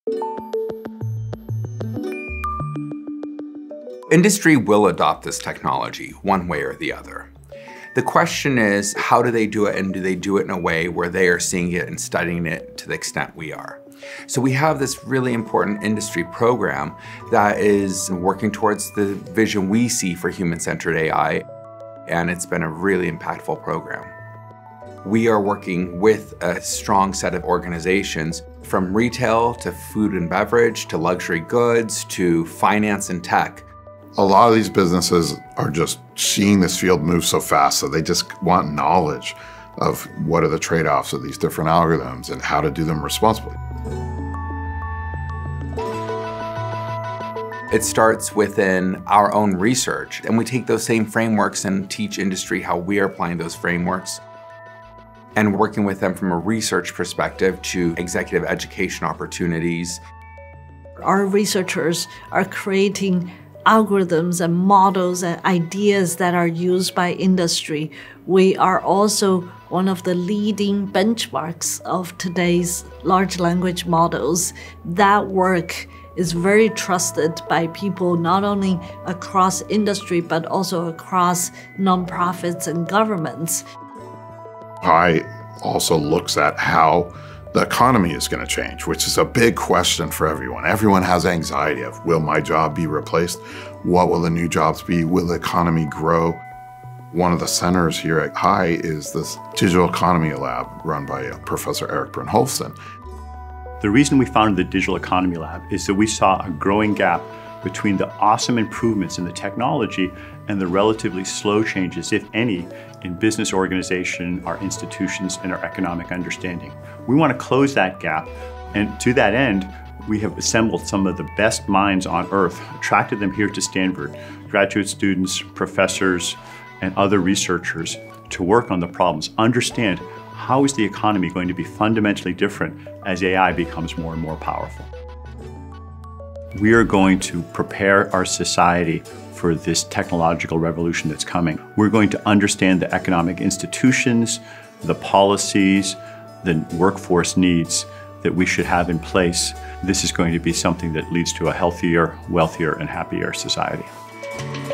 Industry will adopt this technology one way or the other. The question is, how do they do it, and do they do it in a way where they are seeing it and studying it to the extent we are? So we have this really important industry program that is working towards the vision we see for human-centered AI, and it's been a really impactful program. We are working with a strong set of organizations, from retail to food and beverage to luxury goods to finance and tech. A lot of these businesses are just seeing this field move so fast, so they just want knowledge of what are the trade-offs of these different algorithms and how to do them responsibly. It starts within our own research, and we take those same frameworks and teach industry how we are applying those frameworks, and working with them from a research perspective to executive education opportunities. Our researchers are creating algorithms and models and ideas that are used by industry. We are also one of the leading benchmarks of today's large language models. That work is very trusted by people not only across industry but also across nonprofits and governments. HAI also looks at how the economy is going to change, which is a big question for everyone. Everyone has anxiety of, will my job be replaced? What will the new jobs be? Will the economy grow? One of the centers here at HAI is this Digital Economy Lab run by Professor Eric Brynjolfsson. The reason we founded the Digital Economy Lab is that we saw a growing gap between the awesome improvements in the technology and the relatively slow changes, if any, in business organization, our institutions, and our economic understanding. We want to close that gap, and to that end, we have assembled some of the best minds on earth, attracted them here to Stanford, graduate students, professors, and other researchers to work on the problems, understand how is the economy going to be fundamentally different as AI becomes more and more powerful. We are going to prepare our society for this technological revolution that's coming. We're going to understand the economic institutions, the policies, the workforce needs that we should have in place. This is going to be something that leads to a healthier, wealthier, and happier society.